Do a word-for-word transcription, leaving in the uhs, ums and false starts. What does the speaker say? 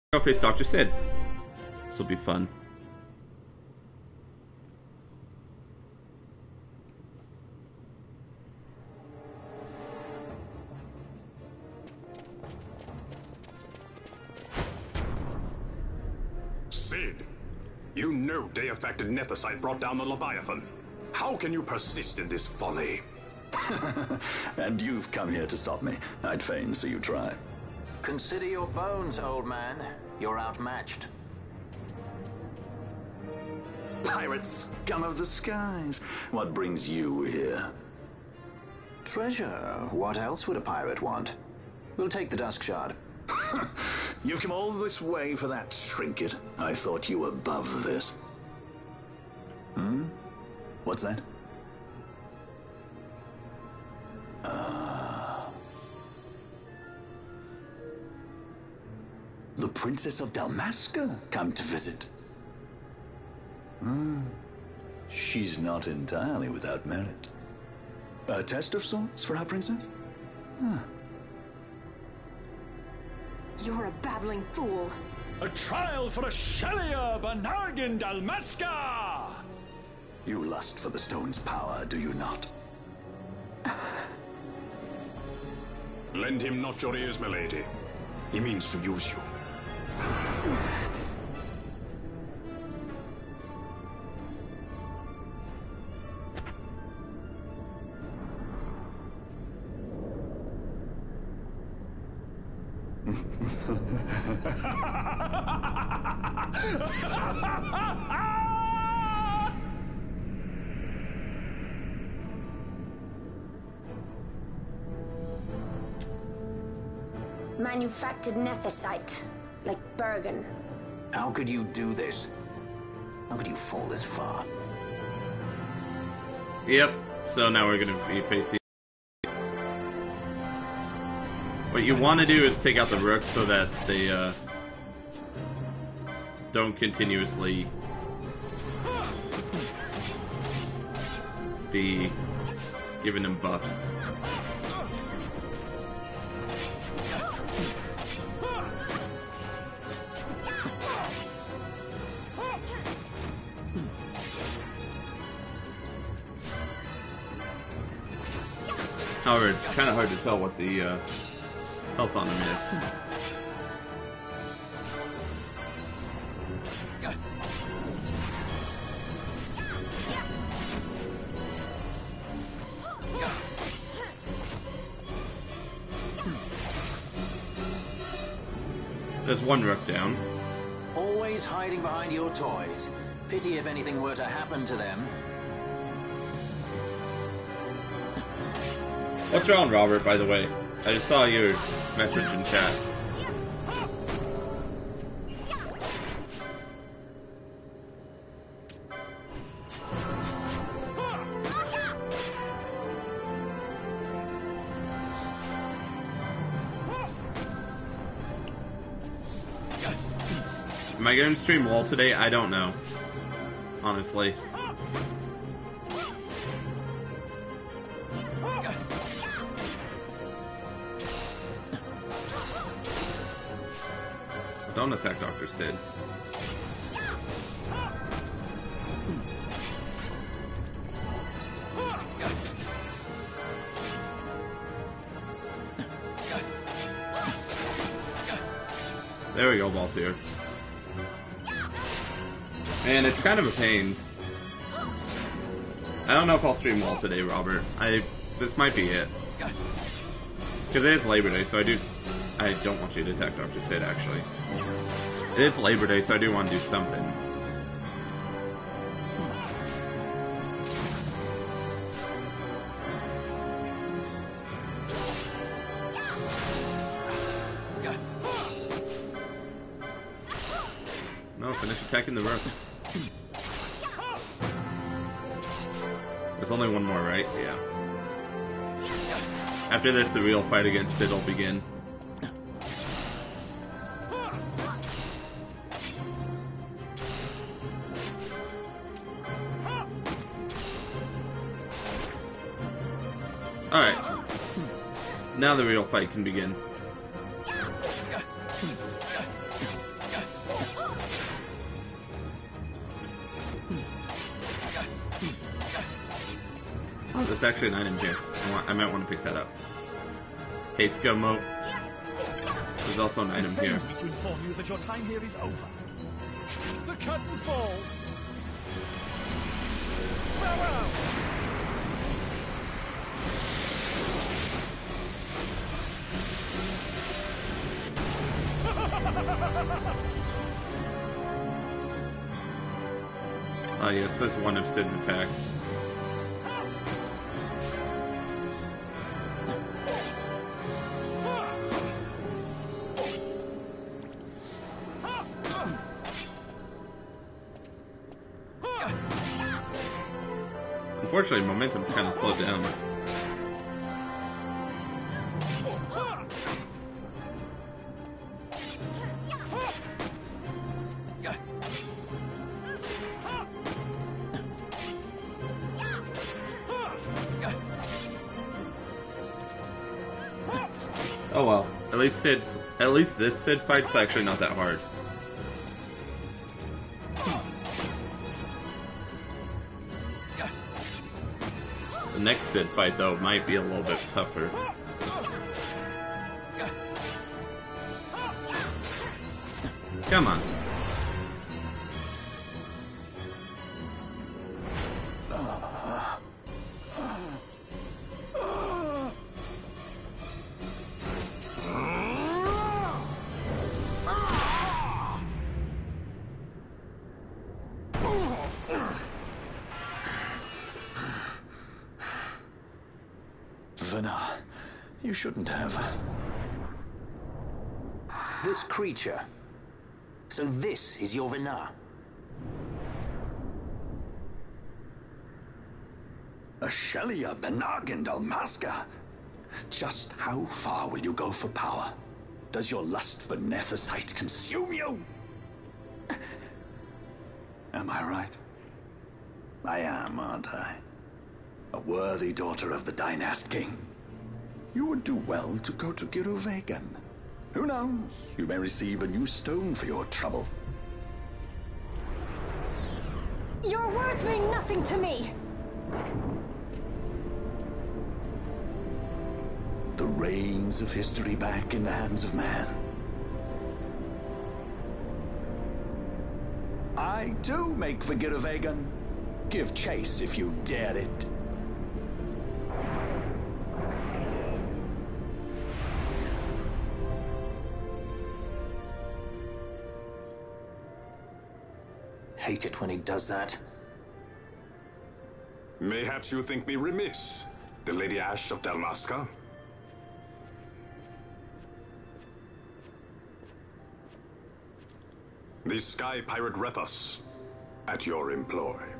Go face Doctor Sid. This will be fun. Sid, you know Day-affected Nethicite brought down the Leviathan. How can you persist in this folly? And you've come here to stop me. I'd fain see you try. Consider your bones, old man. You're outmatched. Pirate scum of the skies. What brings you here? Treasure. What else would a pirate want? We'll take the Dusk Shard. You've come all this way for that trinket. I thought you were above this. Hmm? What's that? Uh... The Princess of Dalmasca come to visit. Hmm. She's not entirely without merit. A test of sorts for our princess? Huh. You're a babbling fool. A trial for a Shelia Banargin Dalmasca! You lust for the stone's power, do you not? Lend him not your ears, milady. He means to use you. Manufactured Nethicite, like Bergen. How could you do this? How could you fall this far? Yep, so now we're gonna be facing... What you want to do is take out the rooks so that they uh, don't continuously be giving them buffs. However, it's kind of hard to tell what the uh, health on them is. There's one rook down. Always hiding behind your toys. Pity if anything were to happen to them. What's wrong, Robert, by the way? I just saw your message in chat. Am I going to stream wall today? I don't know. Honestly. Don't attack Doctor Sid. There we go, Balthier. Man, it's kind of a pain. I don't know if I'll stream wall today, Robert. I this might be it. Because it is Labor Day, so I do I don't want you to attack Doctor Sid, actually. It is Labor Day, so I do want to do something. No, finish attacking the rook. There's only one more, right? Yeah. After this, the real fight against Sid will begin. Alright. Now the real fight can begin. there's actually an item here. I, want, I might want to pick that up. Hey, Scummo. There's also an item here. It pains me to inform you that your time here is over. The curtain falls. Farewell. Oh yes, that's one of Cid's attacks. Unfortunately, momentum's kind of slowed down. Oh well, at least Cid's, at least this Cid fight's actually not that hard. The next Cid fight though might be a little bit tougher. Come on. Vena, you shouldn't have. This creature. So this is your Vena. Ashelia Benargan Dalmasca. Just how far will you go for power? Does your lust for Nethicite consume you? Am I right? I am, aren't I? A worthy daughter of the Dynast King. You would do well to go to Giruvegan. Who knows? You may receive a new stone for your trouble. Your words mean nothing to me! The reins of history back in the hands of man. I do make for Giruvegan. Give chase if you dare it. Hate it when he does that. Mayhaps you think me remiss, the Lady Ashe of Dalmasca? The Sky Pirate Rethus, at your employ.